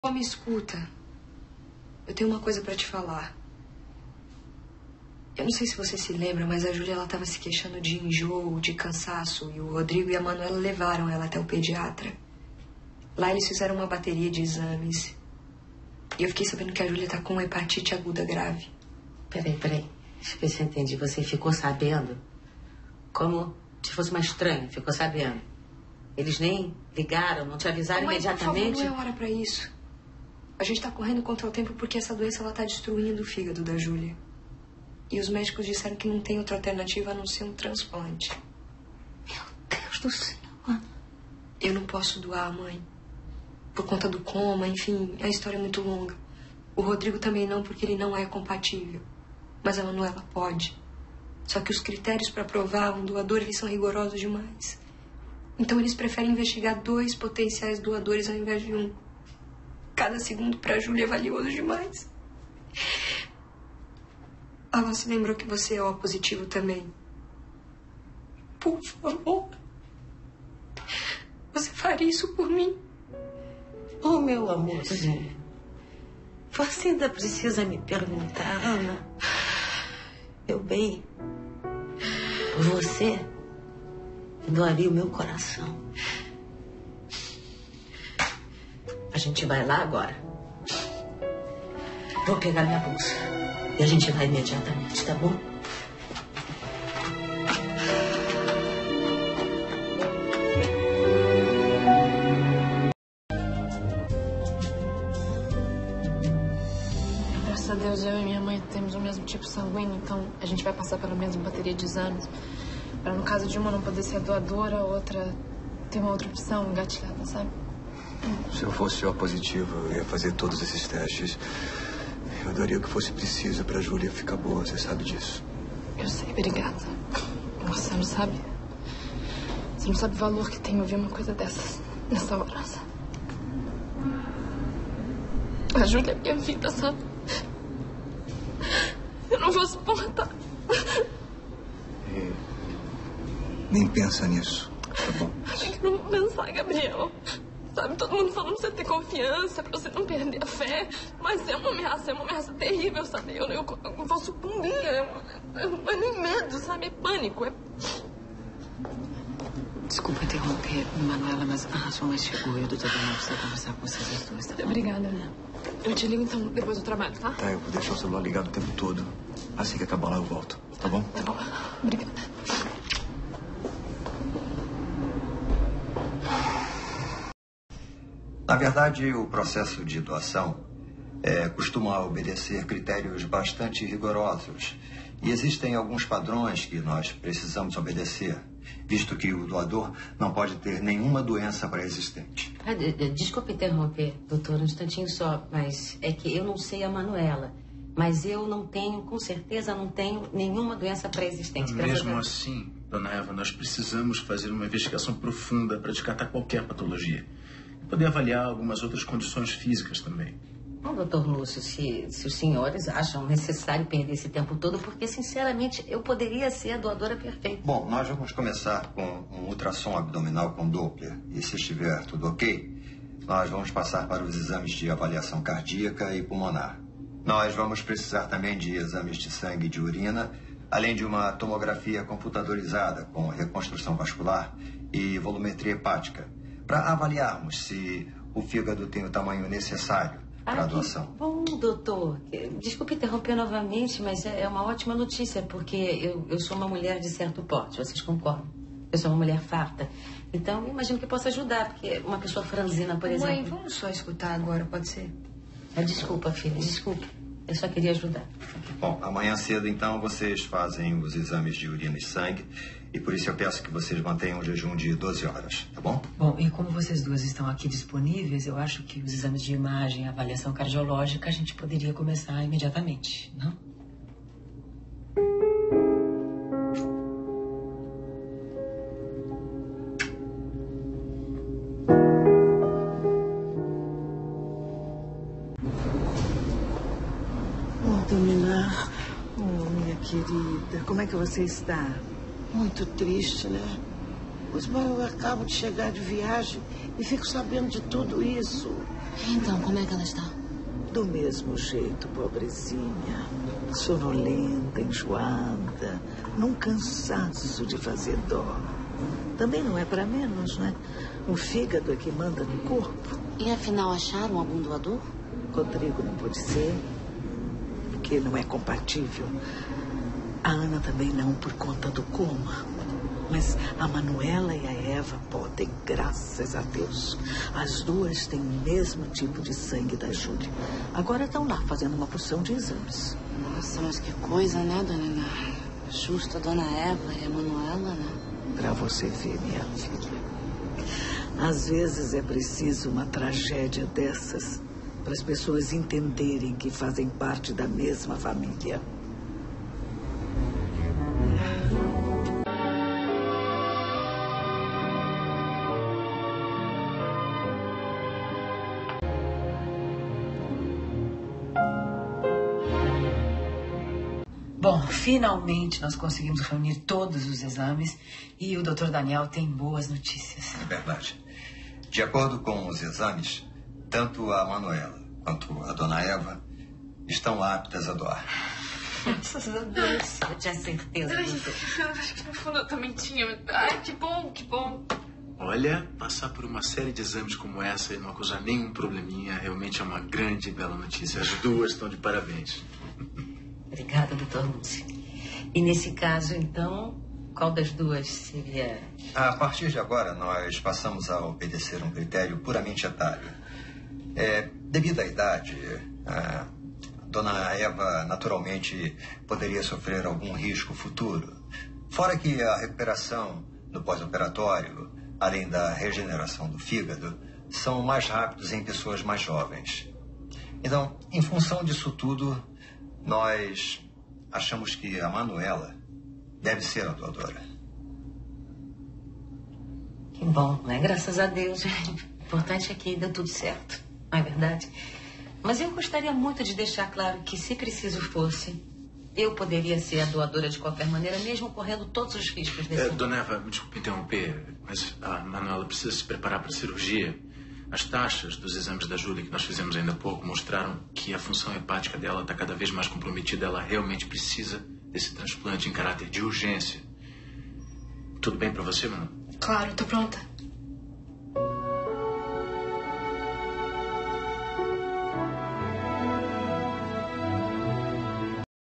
Me escuta. Eu tenho uma coisa pra te falar. Eu não sei se você se lembra, mas a Júlia, ela tava se queixando de enjoo, de cansaço. E o Rodrigo e a Manuela levaram ela até o pediatra. Lá eles fizeram uma bateria de exames. E eu fiquei sabendo que a Júlia tá com hepatite aguda grave. Peraí. Deixa eu ver se eu entendi. Você ficou sabendo? Como se fosse uma estranha, ficou sabendo? Eles nem ligaram, não te avisaram imediatamente? Por favor, não é hora pra isso. A gente tá correndo contra o tempo porque essa doença, ela tá destruindo o fígado da Júlia. E os médicos disseram que não tem outra alternativa a não ser um transplante. Meu Deus do céu. Eu não posso doar, mãe. Por conta do coma, enfim, a história é muito longa. O Rodrigo também não, porque ele não é compatível. Mas a Manuela pode. Só que os critérios para provar um doador, eles são rigorosos demais. Então eles preferem investigar 2 potenciais doadores ao invés de 1. Cada segundo pra Júlia é valioso demais. Ela se lembrou que você é O positivo também. Por favor. Você faria isso por mim? Oh, meu amorzinho. Você ainda precisa me perguntar, Ana. Meu bem, por você, eu doaria o meu coração. A gente vai lá agora. Vou pegar minha bolsa. E a gente vai imediatamente, tá bom? Graças a Deus, eu e minha mãe temos o mesmo tipo sanguíneo, então a gente vai passar pela mesma bateria de exames. Pra no caso de uma não poder ser doadora, a outra ter uma outra opção engatilhada, sabe? Se eu fosse O positivo, eu ia fazer todos esses testes. Eu daria o que fosse preciso pra Júlia ficar boa, você sabe disso. Eu sei, obrigada. Você não sabe? Você não sabe o valor que tem ouvir uma coisa dessas nessa hora, sabe? A Júlia é minha vida, sabe? Eu não vou suportar. Nem pensa nisso, tá bom? Eu não vou pensar, Gabriel. Sabe, todo mundo falando pra você ter confiança, pra você não perder a fé. Mas é uma ameaça terrível, sabe? Eu vou sucumbir. Não é nem medo, sabe? É pânico. Desculpa interromper, Manuela, mas a razão mais chegou e o doutor Daniel precisa conversar com vocês as duas, tá bom? Obrigada, né? Eu te ligo então depois do trabalho, tá? Tá, eu vou deixar o celular ligado o tempo todo. Assim que acabar lá eu volto, tá bom? Tá bom. Obrigada. Na verdade, o processo de doação costuma obedecer critérios bastante rigorosos. E existem alguns padrões que nós precisamos obedecer, visto que o doador não pode ter nenhuma doença pré-existente. Desculpe interromper, doutor, um instantinho só, mas é que eu não sei a Manuela. Mas eu não tenho, com certeza, não tenho nenhuma doença pré-existente. Mesmo assim, dona Eva, nós precisamos fazer uma investigação profunda para descartar qualquer patologia. E poder avaliar algumas outras condições físicas também. Bom, doutor Lúcio, se os senhores acham necessário perder esse tempo todo, porque, sinceramente, eu poderia ser a doadora perfeita. Bom, nós vamos começar com um ultrassom abdominal com Doppler. E se estiver tudo ok, nós vamos passar para os exames de avaliação cardíaca e pulmonar. Nós vamos precisar também de exames de sangue e de urina, além de uma tomografia computadorizada com reconstrução vascular e volumetria hepática, para avaliarmos se o fígado tem o tamanho necessário para a doação. Bom, doutor, desculpe interromper novamente, mas é uma ótima notícia, porque eu sou uma mulher de certo porte, vocês concordam? Eu sou uma mulher farta, então eu imagino que possa ajudar, porque uma pessoa franzina, por exemplo... Mãe, vamos só escutar agora, pode ser? Desculpa, filha, desculpe. Eu só queria ajudar. Bom, amanhã cedo, então, vocês fazem os exames de urina e sangue. E por isso eu peço que vocês mantenham um jejum de 12 horas, tá bom? Bom, e como vocês duas estão aqui disponíveis, eu acho que os exames de imagem e avaliação cardiológica a gente poderia começar imediatamente, não? Dominar. Oh, minha querida, como é que você está? Muito triste, né? Pois bem, eu acabo de chegar de viagem e fico sabendo de tudo isso. Então, como é que ela está? Do mesmo jeito, pobrezinha. Sonolenta, enjoada, num cansaço de fazer dó. Também não é para menos, né? O fígado é que manda no corpo. E afinal, acharam algum doador? Rodrigo não pode ser, porque não é compatível. A Ana também não, por conta do coma. Mas a Manuela e a Eva podem, graças a Deus. As duas têm o mesmo tipo de sangue da Júlia. Agora estão lá fazendo uma porção de exames. Nossa, mas que coisa, né, dona Ana? Justo a dona Eva e a Manuela, né? Pra você ver, minha filha. Às vezes é preciso uma tragédia dessas para as pessoas entenderem que fazem parte da mesma família. Bom, finalmente nós conseguimos reunir todos os exames e o Dr. Daniel tem boas notícias. É verdade. De acordo com os exames, tanto a Manuela quanto a dona Eva estão aptas a doar. Graças a Deus. Eu tinha certeza disso. Acho que no fundo eu também tinha. Ai, que bom, que bom. Olha, passar por uma série de exames como essa e não acusar nenhum probleminha realmente é uma grande e bela notícia. As duas estão de parabéns. Obrigada, doutor Lúcio. E nesse caso, então, qual das duas seria... A partir de agora, nós passamos a obedecer um critério puramente etário. Devido à idade, a dona Eva naturalmente poderia sofrer algum risco futuro. Fora que a recuperação no pós-operatório, além da regeneração do fígado, são mais rápidos em pessoas mais jovens. Então, em função disso tudo, nós achamos que a Manuela deve ser a doadora. Que bom, né? Graças a Deus. O importante é que deu tudo certo, não é verdade? Mas eu gostaria muito de deixar claro que, se preciso fosse, eu poderia ser a doadora de qualquer maneira, mesmo correndo todos os riscos desse momento. Dona Eva, me desculpe interromper, mas a Manuela precisa se preparar para a cirurgia. As taxas dos exames da Júlia que nós fizemos ainda há pouco mostraram que a função hepática dela está cada vez mais comprometida. Ela realmente precisa desse transplante em caráter de urgência. Tudo bem para você, Manu? Claro, tô pronta.